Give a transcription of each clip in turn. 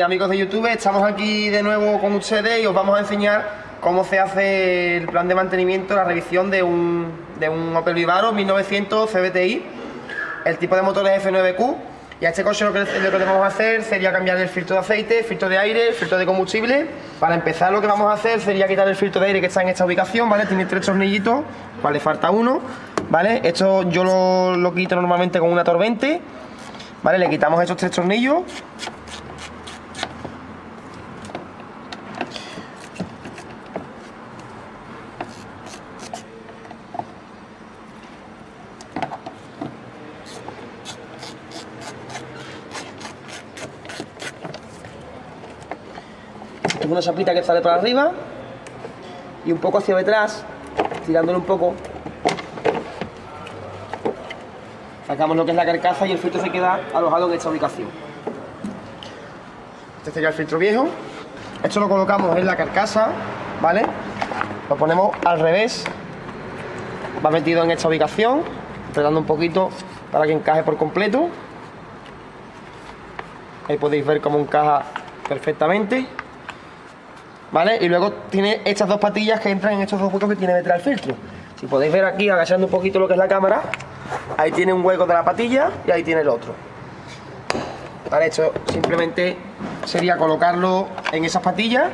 amigos de YouTube, estamos aquí de nuevo con ustedes y os vamos a enseñar cómo se hace el plan de mantenimiento, la revisión de un Opel Vivaro 1900 CVTi. El tipo de motor es F9Q y a este coche lo que debemos hacer sería cambiar el filtro de aceite, el filtro de aire, el filtro de combustible. Para empezar lo que vamos a hacer sería quitar el filtro de aire que está en esta ubicación, ¿vale? Tiene 3 tornillitos, ¿vale? Falta uno, ¿vale? Esto yo lo quito normalmente con una Torr20, ¿vale? Le quitamos estos 3 tornillos. Es una chapita que sale para arriba y un poco hacia detrás, tirándolo un poco, sacamos lo que es la carcasa y el filtro se queda alojado en esta ubicación. Este sería el filtro viejo. Esto lo colocamos en la carcasa, ¿vale? Lo ponemos al revés, va metido en esta ubicación, apretando un poquito para que encaje por completo. Ahí podéis ver cómo encaja perfectamente, ¿vale? Y luego tiene estas dos patillas que entran en estos dos huecos que tiene detrás el filtro. Si podéis ver aquí, agachando un poquito lo que es la cámara, ahí tiene un hueco de la patilla y ahí tiene el otro. Vale, esto simplemente sería colocarlo en esas patillas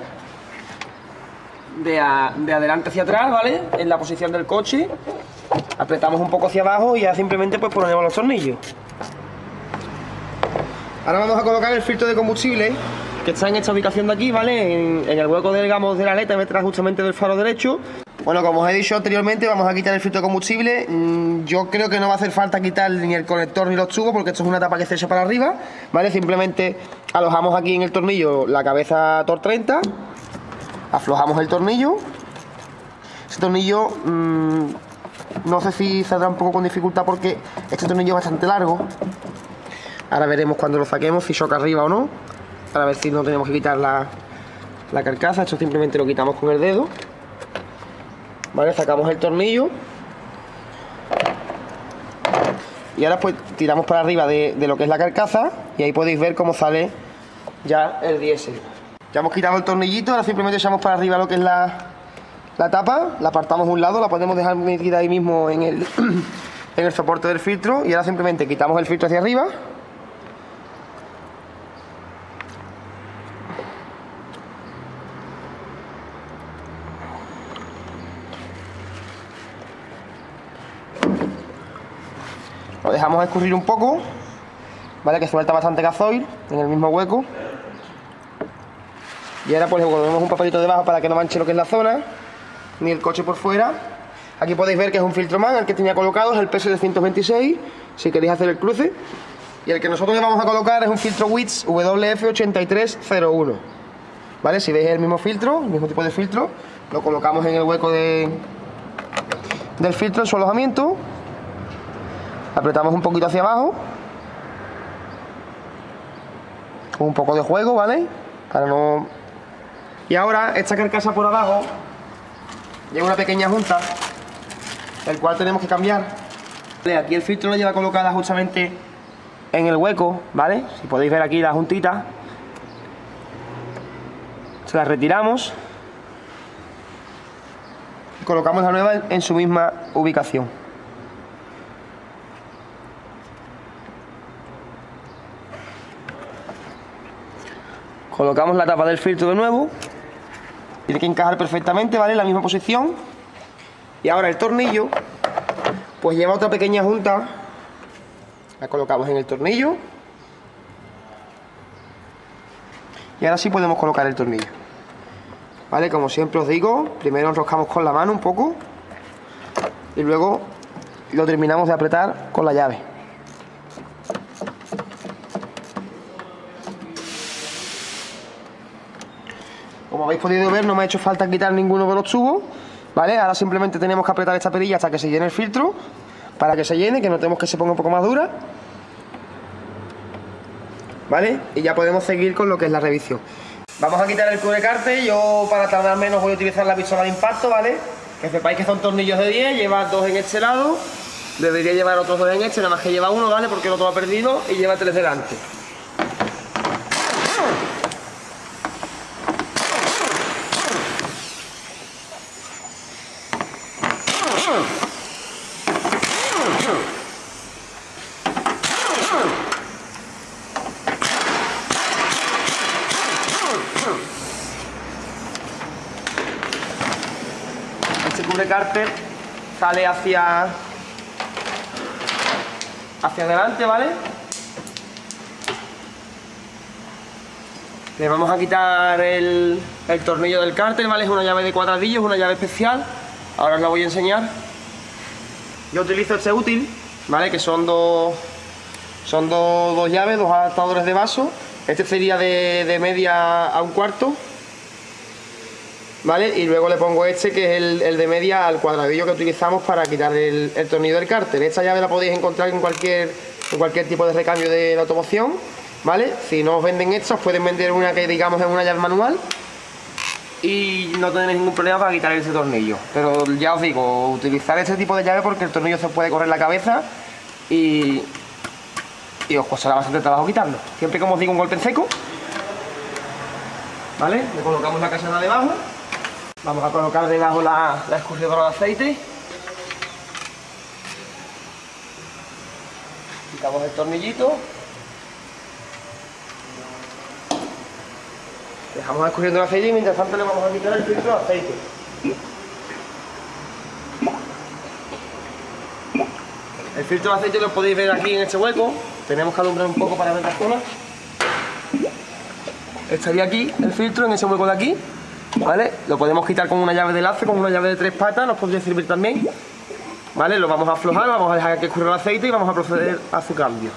de adelante hacia atrás, ¿vale? En la posición del coche. Apretamos un poco hacia abajo y ya simplemente pues ponemos los tornillos. Ahora vamos a colocar el filtro de combustible que está en esta ubicación de aquí, ¿vale? En el hueco, digamos, de la aleta detrás justamente del faro derecho. Bueno, como os he dicho anteriormente, vamos a quitar el filtro de combustible. Yo creo que no va a hacer falta quitar ni el conector ni los tubos porque esto es una tapa que se echa para arriba, ¿vale? Simplemente alojamos aquí en el tornillo la cabeza Torr30, aflojamos el tornillo. Ese tornillo no sé si saldrá un poco con dificultad porque este tornillo es bastante largo. Ahora veremos cuando lo saquemos si choca arriba o no, para ver si no tenemos que quitar la carcasa. Esto simplemente lo quitamos con el dedo, ¿vale? Sacamos el tornillo y ahora pues tiramos para arriba de lo que es la carcasa y ahí podéis ver cómo sale ya el diésel. Ya hemos quitado el tornillito, ahora simplemente echamos para arriba lo que es la tapa, la apartamos a un lado, la podemos dejar metida ahí mismo en el soporte del filtro y ahora simplemente quitamos el filtro hacia arriba. Lo dejamos escurrir un poco, ¿vale? Que suelta bastante gasoil en el mismo hueco. Y ahora pues le ponemos un papelito debajo para que no manche lo que es la zona, ni el coche por fuera. Aquí podéis ver que es un filtro MAN, el que tenía colocado es el PS226, si queréis hacer el cruce. Y el que nosotros le vamos a colocar es un filtro WITS WF8301, ¿vale? Si veis el mismo filtro, el mismo tipo de filtro, lo colocamos en el hueco del filtro en su alojamiento. Apretamos un poquito hacia abajo con un poco de juego, ¿vale? Para no... Y ahora esta carcasa por abajo lleva una pequeña junta, el cual tenemos que cambiar. Aquí el filtro lo lleva colocada justamente en el hueco, ¿vale? Si podéis ver aquí la juntita, se la retiramos y colocamos la nueva en su misma ubicación. Colocamos la tapa del filtro de nuevo, tiene que encajar perfectamente, ¿vale? En la misma posición. Y ahora el tornillo, pues lleva otra pequeña junta, la colocamos en el tornillo. Y ahora sí podemos colocar el tornillo, ¿vale? Como siempre os digo, primero enroscamos con la mano un poco y luego lo terminamos de apretar con la llave. Como habéis podido ver, no me ha hecho falta quitar ninguno de los tubos, ¿vale? Ahora simplemente tenemos que apretar esta perilla hasta que se llene el filtro, para que se llene, que notemos que se ponga un poco más dura, ¿vale? Y ya podemos seguir con lo que es la revisión. Vamos a quitar el cubrecárter. Yo, para tardar menos, voy a utilizar la pistola de impacto, ¿vale? Que sepáis que son tornillos de 10, lleva 2 en este lado, debería llevar otros 2 en este, nada más que lleva uno, ¿vale? Porque el otro lo ha perdido y lleva 3 delante. del cárter sale hacia adelante, ¿vale? Le vamos a quitar el tornillo del cárter, ¿vale? Es una llave de cuadradillos, una llave especial. Ahora os la voy a enseñar. Yo utilizo este útil, ¿vale? Que son dos llaves, dos adaptadores de vaso. Este sería de media a un cuarto, ¿vale? Y luego le pongo este, que es el de media al cuadradillo que utilizamos para quitar el tornillo del cárter. Esta llave la podéis encontrar en cualquier tipo de recambio de la automoción, ¿vale? Si no os venden estas, pueden vender una que digamos es una llave manual y no tenéis ningún problema para quitar ese tornillo. Pero ya os digo, utilizar este tipo de llave porque el tornillo se puede correr la cabeza y os costará bastante trabajo quitarlo. Siempre, como os digo, un golpe en seco, ¿vale? Le colocamos la casana debajo. Vamos a colocar debajo la escurridora de aceite. Quitamos el tornillito. Dejamos escurriendo el aceite y mientras tanto le vamos a quitar el filtro de aceite. El filtro de aceite lo podéis ver aquí en este hueco. Tenemos que alumbrar un poco para ver la zona. Estaría aquí el filtro, en ese hueco de aquí, ¿vale? Lo podemos quitar con una llave de lazo, con una llave de 3 patas, nos podría servir también, ¿vale? Lo vamos a aflojar, vamos a dejar que escurra el aceite y vamos a proceder a su cambio.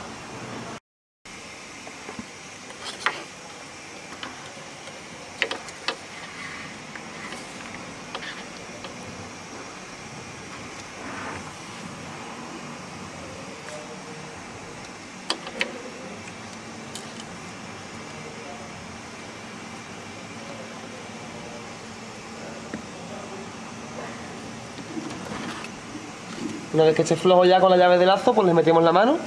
Una vez que esté flojo ya con la llave de lazo, pues le metemos la mano.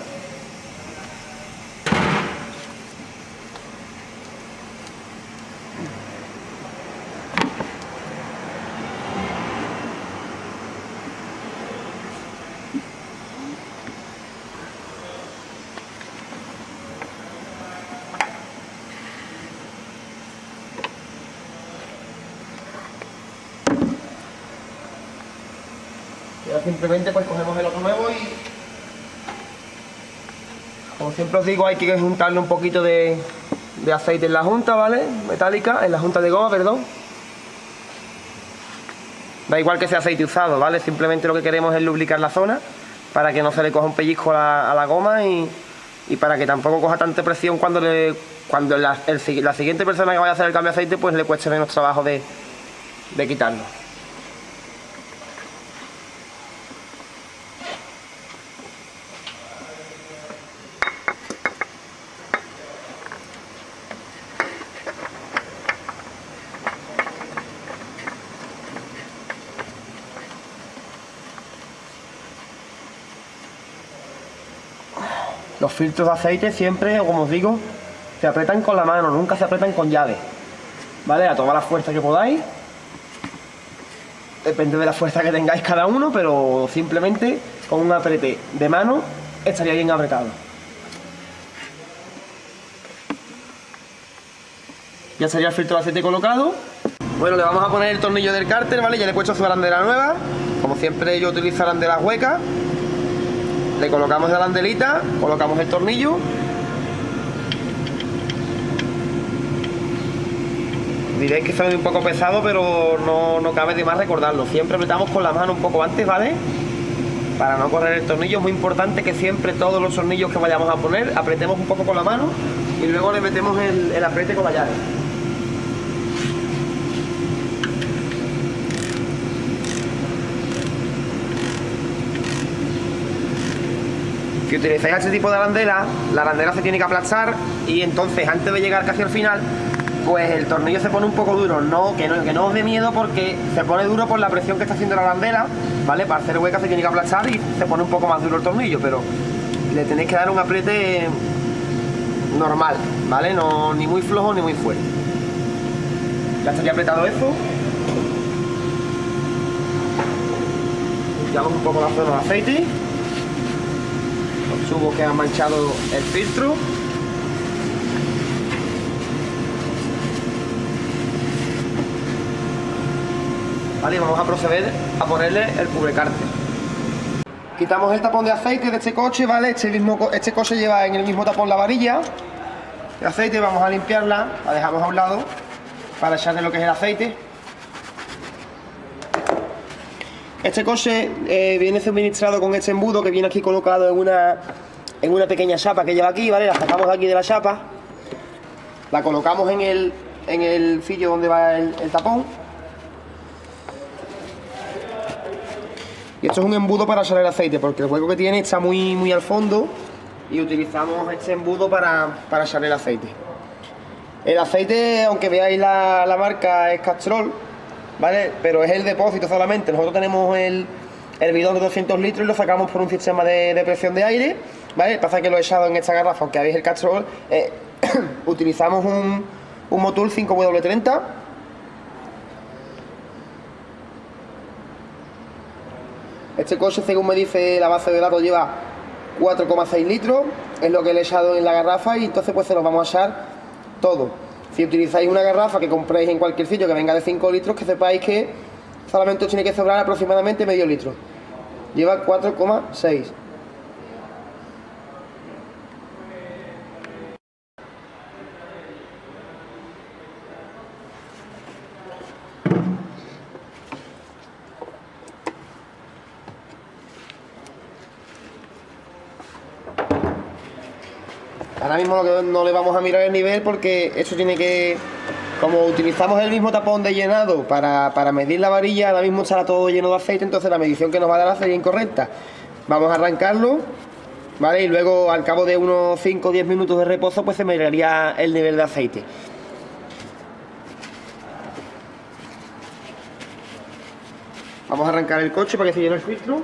Y ahora simplemente pues cogemos el otro nuevo y, como siempre os digo, hay que juntarle un poquito de aceite en la junta, ¿vale? Metálica, en la junta de goma, perdón. Da igual que sea aceite usado, ¿vale? Simplemente lo que queremos es lubricar la zona para que no se le coja un pellizco a la goma y para que tampoco coja tanta presión cuando la siguiente persona que vaya a hacer el cambio de aceite pues le cueste menos trabajo de quitarlo. Los filtros de aceite siempre, como os digo, se apretan con la mano, nunca se apretan con llave, ¿vale? A toda la fuerza que podáis. Depende de la fuerza que tengáis cada uno, pero simplemente con un aprete de mano estaría bien apretado. Ya estaría el filtro de aceite colocado. Bueno, le vamos a poner el tornillo del cárter, ¿vale? Ya le he puesto su arandela nueva. Como siempre yo utilizo arandelas huecas. Le colocamos la arandelita, colocamos el tornillo. Diréis que sale un poco pesado, pero no cabe de más recordarlo. Siempre apretamos con la mano un poco antes, ¿vale? Para no correr el tornillo. Es muy importante que siempre todos los tornillos que vayamos a poner apretemos un poco con la mano y luego le metemos el apriete con la llave. Si utilizáis este tipo de arandela, la arandela se tiene que aplastar y entonces antes de llegar casi al final, pues el tornillo se pone un poco duro. Que no os dé miedo porque se pone duro por la presión que está haciendo la arandela, ¿vale? Para hacer hueca se tiene que aplastar y se pone un poco más duro el tornillo, pero le tenéis que dar un apriete normal, ¿vale? No, ni muy flojo ni muy fuerte. Ya estaría apretado eso. Limpiamos un poco la zona de aceite. Los tubos que han manchado el filtro. ¿vale? Y vamos a proceder a ponerle el cubrecárter. Quitamos el tapón de aceite de este coche, ¿vale? Este coche lleva en el mismo tapón la varilla de aceite. Vamos a limpiarla, la dejamos a un lado para echarle lo que es el aceite. Este coche viene suministrado con este embudo que viene aquí colocado en una pequeña chapa que lleva aquí, ¿vale? La sacamos de aquí de la chapa, la colocamos en el fillo donde va el tapón. Y esto es un embudo para echar el aceite, porque el hueco que tiene está muy al fondo y utilizamos este embudo para echar el aceite. El aceite, aunque veáis la marca, es Castrol, ¿vale? Pero es el depósito solamente. Nosotros tenemos el bidón de 200 litros y lo sacamos por un sistema de presión de aire, ¿vale? Pasa que lo he echado en esta garrafa, aunque veis el Castrol, utilizamos un Motul 5W30. Este coche, según me dice la base de datos, lleva 4,6 litros, es lo que le he echado en la garrafa y entonces pues se lo vamos a echar todo. Si utilizáis una garrafa que compréis en cualquier sitio que venga de 5 litros, que sepáis que solamente os tiene que sobrar aproximadamente medio litro. Lleva 4,6. Ahora mismo lo que no le vamos a mirar el nivel porque esto tiene que... Como utilizamos el mismo tapón de llenado para medir la varilla, ahora mismo estará todo lleno de aceite, entonces la medición que nos va a dar sería incorrecta. Vamos a arrancarlo, ¿vale? Y luego al cabo de unos 5 o 10 minutos de reposo pues se miraría el nivel de aceite. Vamos a arrancar el coche para que se llene el filtro.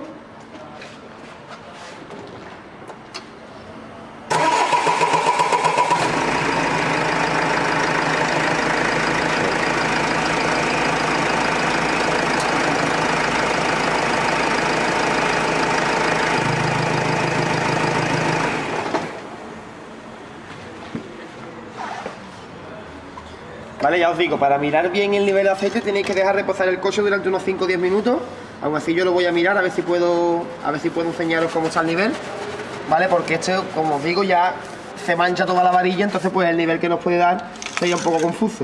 Vale, ya os digo, para mirar bien el nivel de aceite tenéis que dejar reposar el coche durante unos 5 o 10 minutos. Aún así yo lo voy a mirar a ver si puedo enseñaros cómo está el nivel. Vale, porque este, como os digo, ya se mancha toda la varilla, entonces pues el nivel que nos puede dar sería un poco confuso.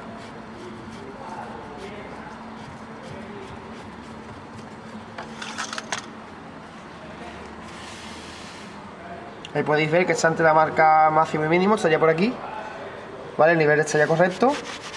Ahí podéis ver que está entre la marca máximo y mínimo, estaría por aquí. Vale, el nivel está ya correcto.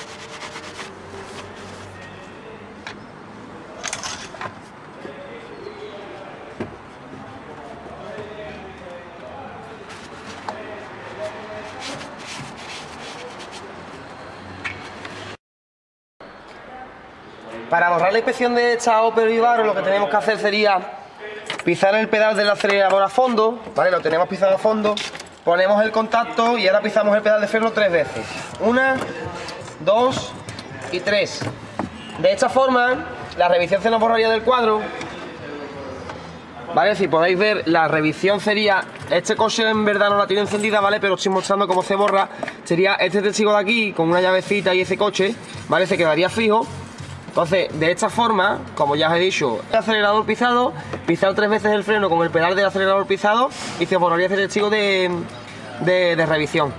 Para borrar la inspección de esta Opel Vivaro, lo que tenemos que hacer sería pisar el pedal del acelerador a fondo, ¿vale? Lo tenemos pisado a fondo, ponemos el contacto y ahora pisamos el pedal de freno 3 veces. 1, 2 y 3. De esta forma, la revisión se nos borraría del cuadro. ¿Vale? Si podéis ver, la revisión sería... Este coche en verdad no la tiene encendida, ¿vale? Pero os estoy mostrando cómo se borra. Sería este testigo de aquí, con una llavecita y ese coche, ¿vale? Se quedaría fijo. Entonces, de esta forma, como ya os he dicho, el acelerador pisado, pisar 3 veces el freno con el pedal del acelerador pisado y se borraría ese testigo de revisión.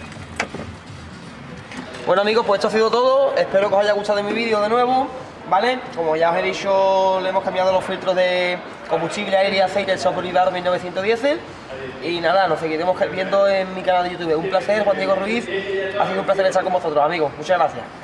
Bueno amigos, pues esto ha sido todo. Espero que os haya gustado mi vídeo de nuevo, ¿vale? Como ya os he dicho, le hemos cambiado los filtros de combustible, aire y aceite del Opel Vivaro 1910. Y nada, nos seguiremos viendo en mi canal de YouTube. Un placer, Juan Diego Ruiz. Ha sido un placer estar con vosotros, amigos. Muchas gracias.